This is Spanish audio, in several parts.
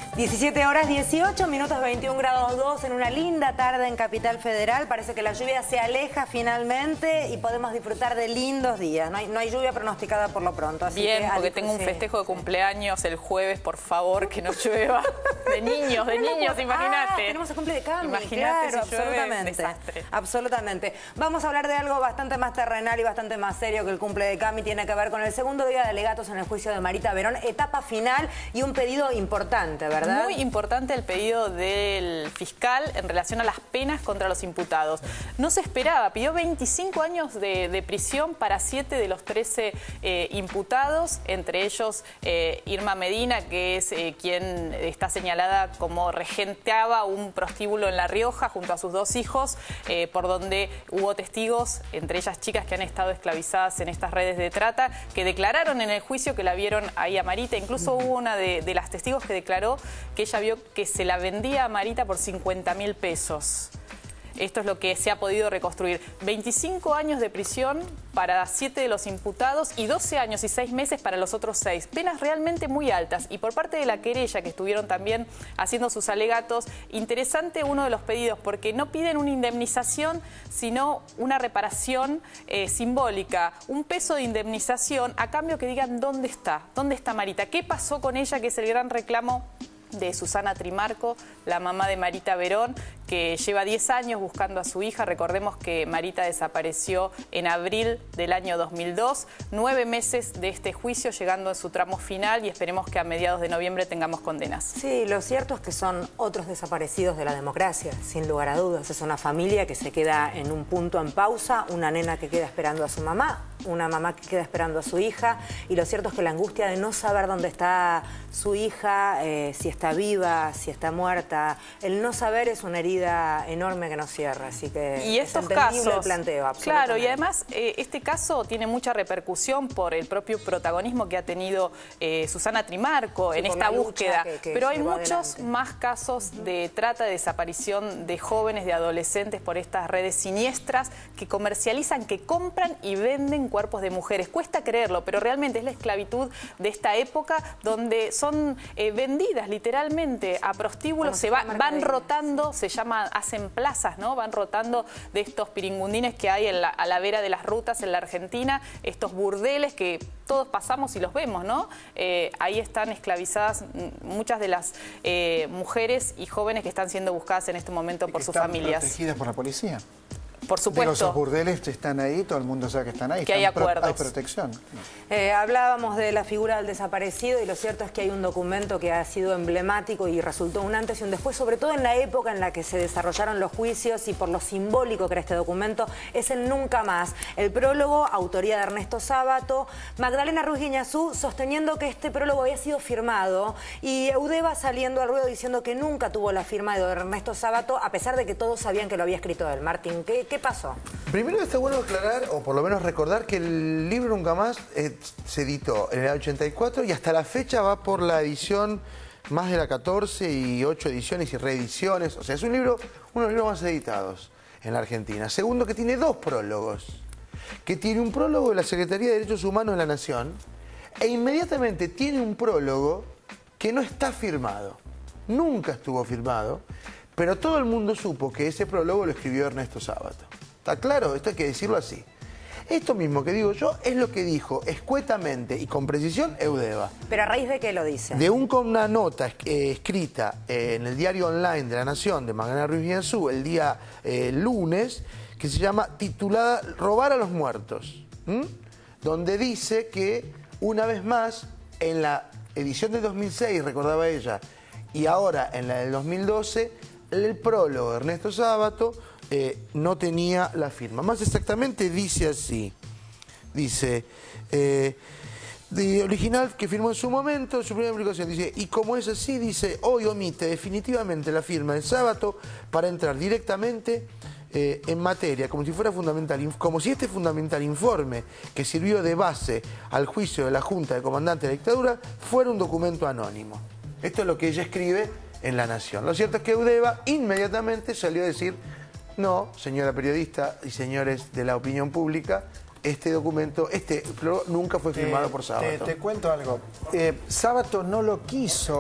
17 horas 18 minutos, 21 grados 2 en una linda tarde en Capital Federal. Parece que la lluvia se aleja finalmente y podemos disfrutar de lindos días. No hay lluvia pronosticada por lo pronto. Así bien, que, porque tengo un festejo de cumpleaños el jueves, por favor, que no llueva. De niños, imagínate. Tenemos el cumple de Cami, imagínate, claro, si llueve, absolutamente. desastre. Absolutamente. Vamos a hablar de algo bastante más terrenal y bastante más serio que el cumple de Cami. Tiene que ver con el segundo día de alegatos en el juicio de Marita Verón. Etapa final y un pedido importante, ¿verdad? Muy importante el pedido del fiscal en relación a las penas contra los imputados. No se esperaba, pidió 25 años de prisión para 7 de los 13 imputados, entre ellos Irma Medina, que es quien está señalada como regenteaba un prostíbulo en La Rioja junto a sus 2 hijos, por donde hubo testigos, entre ellas chicas que han estado esclavizadas en estas redes de trata, que declararon en el juicio que la vieron ahí a Marita. Incluso hubo una de las testigos que declaró que ella vio que se la vendía a Marita por 50.000 pesos. Esto es lo que se ha podido reconstruir. 25 años de prisión para 7 de los imputados y 12 años y 6 meses para los otros 6. Penas realmente muy altas. Y por parte de la querella, que estuvieron también haciendo sus alegatos, interesante uno de los pedidos, porque no piden una indemnización, sino una reparación simbólica. Un peso de indemnización a cambio que digan dónde está Marita, qué pasó con ella, que es el gran reclamo de Susana Trimarco, la mamá de Marita Verón, que lleva 10 años buscando a su hija. Recordemos que Marita desapareció en abril del año 2002, 9 meses de este juicio, llegando a su tramo final, y esperemos que a mediados de noviembre tengamos condenas. Sí, lo cierto es que son otros desaparecidos de la democracia, sin lugar a dudas. Es una familia que se queda en un punto en pausa, una nena que queda esperando a su mamá, una mamá que queda esperando a su hija, y lo cierto es que la angustia de no saber dónde está su hija, si está viva, si está muerta, el no saber es una herida enorme que nos cierra, así que y estos es entendible casos, el planteo. claro, y además este caso tiene mucha repercusión por el propio protagonismo que ha tenido Susana Trimarco, sí, en esta búsqueda, pero hay muchos más casos de trata, de desaparición de jóvenes, de adolescentes por estas redes siniestras que comercializan, que compran y venden cuerpos de mujeres. Cuesta creerlo, pero realmente es la esclavitud de esta época, donde son vendidas literalmente a prostíbulos, van rotando, se llama, hacen plazas, ¿no? Van rotando de estos piringundines que hay a la vera de las rutas en la Argentina, estos burdeles que todos pasamos y los vemos, ¿no? Ahí están esclavizadas muchas de las mujeres y jóvenes que están siendo buscadas en este momento por sus familias. Protegidas por la policía. Por supuesto. Digo, esos burdeles están ahí, todo el mundo sabe que están ahí. Que hay acuerdos. Hay protección. Hablábamos de la figura del desaparecido y lo cierto es que hay un documento que ha sido emblemático y resultó un antes y un después, sobre todo en la época en la que se desarrollaron los juicios y por lo simbólico que era este documento, es el Nunca Más. El prólogo, autoría de Ernesto Sábato, Magdalena Ruiz Guiñazú sosteniendo que este prólogo había sido firmado y Eudeva saliendo al ruedo diciendo que nunca tuvo la firma de Ernesto Sábato, a pesar de que todos sabían que lo había escrito él. Martín, ¿qué pasó? Primero está bueno aclarar, o por lo menos recordar, que el libro Nunca Más se editó en el 84 y hasta la fecha va por la edición más de la 14 y 8 ediciones y reediciones. O sea, es un libro, uno de los libros más editados en la Argentina. Segundo, que tiene 2 prólogos. Que tiene un prólogo de la Secretaría de Derechos Humanos de la Nación e inmediatamente tiene un prólogo que no está firmado. Nunca estuvo firmado, pero todo el mundo supo que ese prólogo lo escribió Ernesto Sábato. ¿Está claro? Esto hay que decirlo así. Esto mismo que digo yo es lo que dijo escuetamente y con precisión Eudeva. ¿Pero a raíz de qué lo dice? De una nota escrita en el diario online de La Nación de Magdalena Ruiz Guiñazú el día lunes, que se llama, titulada Robar a los muertos, donde dice que una vez más en la edición de 2006, recordaba ella, y ahora en la del 2012, el prólogo de Ernesto Sábato no tenía la firma. Más exactamente dice así. Dice, de original que firmó en su momento, su primera publicación, dice, y como es así, dice, hoy omite definitivamente la firma de Sábato para entrar directamente en materia, como si fuera fundamental, como si este fundamental informe que sirvió de base al juicio de la Junta de Comandantes de la Dictadura fuera un documento anónimo. Esto es lo que ella escribe en La Nación. Lo cierto es que Eudeva inmediatamente salió a decir, no, señora periodista y señores de la opinión pública, este documento, nunca fue firmado por Sábato. Te cuento algo. Sábato no lo quiso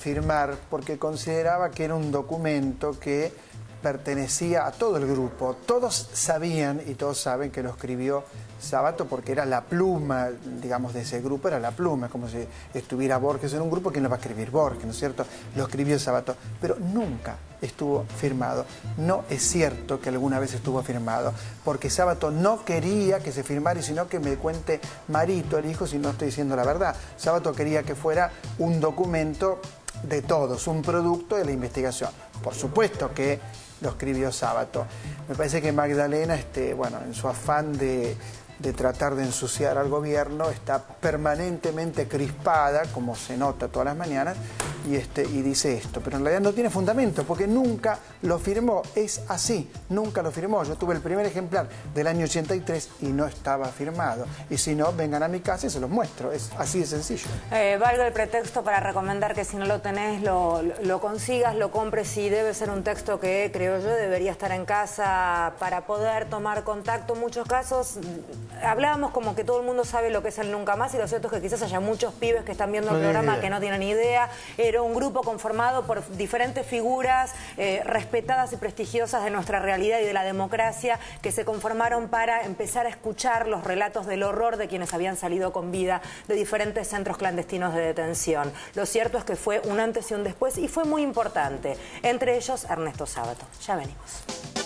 firmar porque consideraba que era un documento que pertenecía a todo el grupo. Todos sabían y todos saben que lo escribió Sábato porque era la pluma, digamos, de ese grupo, era la pluma. Es como si estuviera Borges en un grupo, ¿quién lo va a escribir? Borges, ¿no es cierto? Lo escribió Sábato, pero nunca estuvo firmado. No es cierto que alguna vez estuvo firmado, porque Sábato no quería que se firmara, y sino que me cuente Marito, el hijo, si no estoy diciendo la verdad. Sábato quería que fuera un documento de todos, un producto de la investigación. Por supuesto que lo escribió Sábato. Me parece que Magdalena, bueno, en su afán de tratar de ensuciar al gobierno, está permanentemente crispada, como se nota todas las mañanas, y dice esto. Pero en realidad no tiene fundamento, porque nunca lo firmó. Es así, nunca lo firmó. Yo tuve el primer ejemplar del año 83 y no estaba firmado. Y si no, vengan a mi casa y se los muestro. Es así de sencillo. Valga el pretexto para recomendar que si no lo tenés, lo consigas, lo compres. Y debe ser un texto que, creo yo, debería estar en casa para poder tomar contacto. En muchos casos hablábamos como que todo el mundo sabe lo que es el Nunca Más, y lo cierto es que quizás haya muchos pibes que están viendo el programa que no tienen idea. Era un grupo conformado por diferentes figuras respetadas y prestigiosas de nuestra realidad y de la democracia, que se conformaron para empezar a escuchar los relatos del horror de quienes habían salido con vida de diferentes centros clandestinos de detención. Lo cierto es que fue un antes y un después, y fue muy importante. Entre ellos, Ernesto Sábato. Ya venimos.